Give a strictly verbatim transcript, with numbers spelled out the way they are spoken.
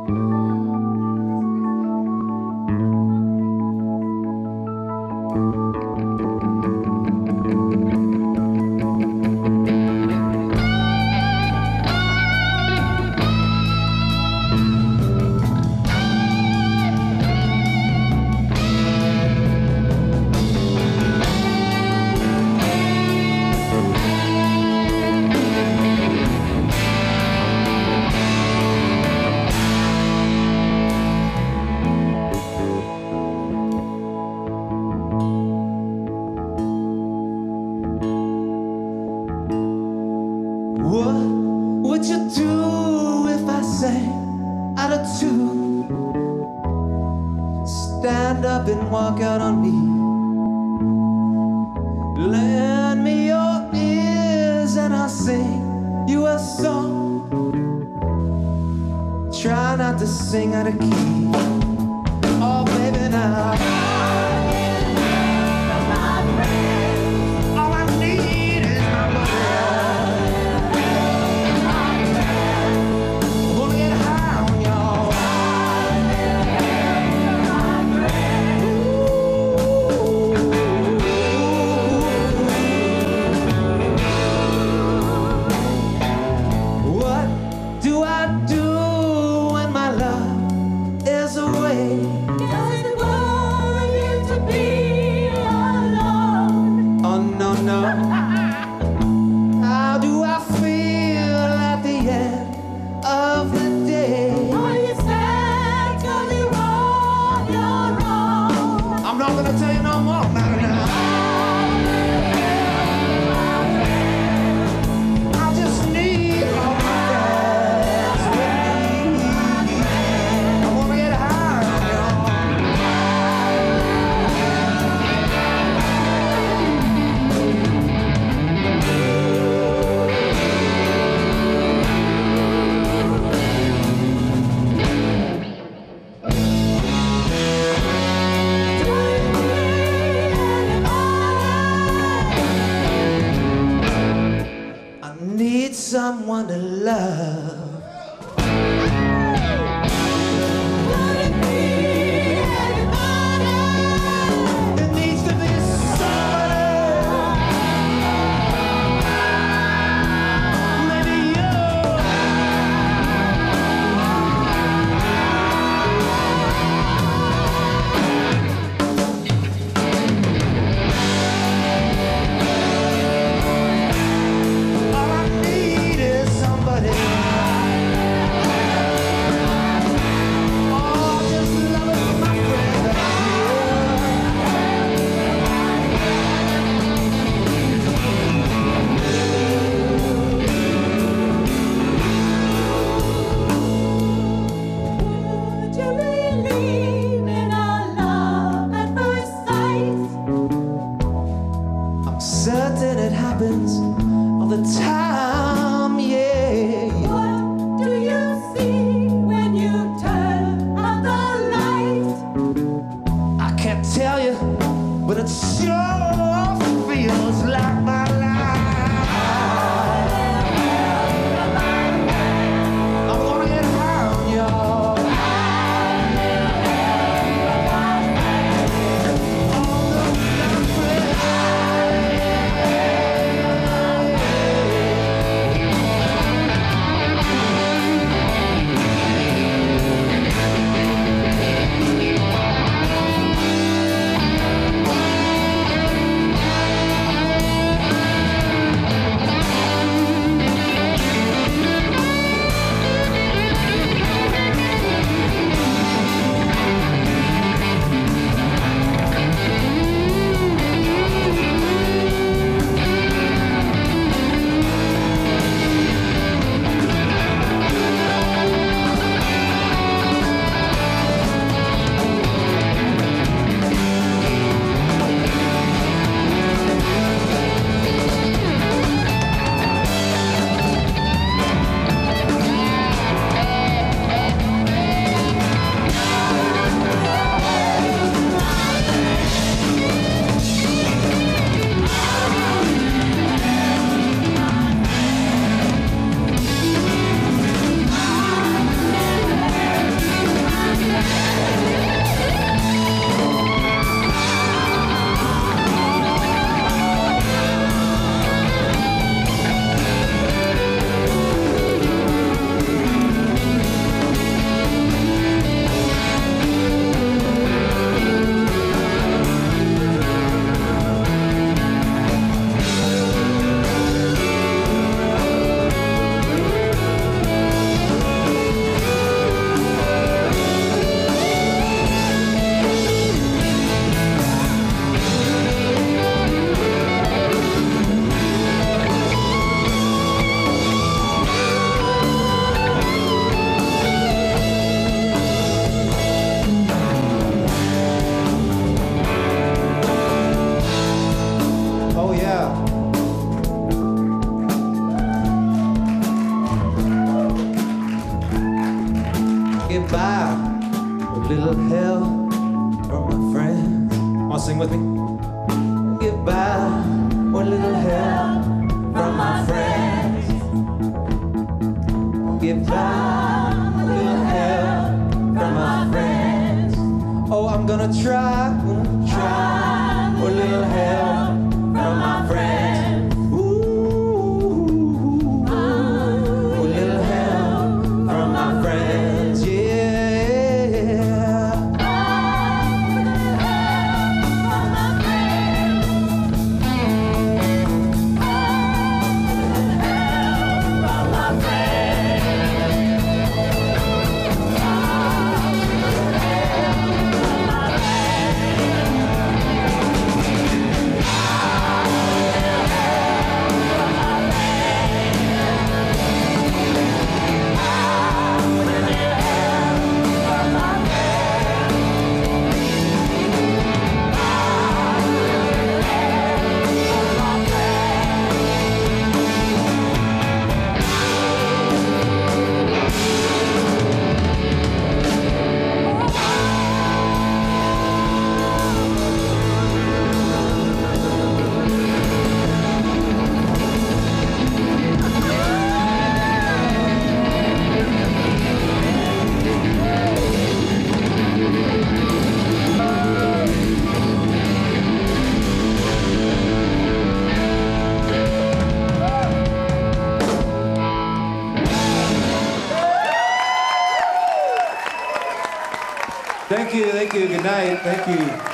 What would you do if I sang out of tune? Stand up and walk out on me. Lend me your ears and I'll sing you a song. Try not to sing out of key. Oh baby now, all I need is my love. get by a little help from my friends. Wanna sing with me? Get by with a little help from my friends. Get by with a little help from my friends. Oh, I'm gonna try, gonna try with a little help from my friends. Ooh, with a little help from my friends, yeah. Thank you, thank you, good night, thank you.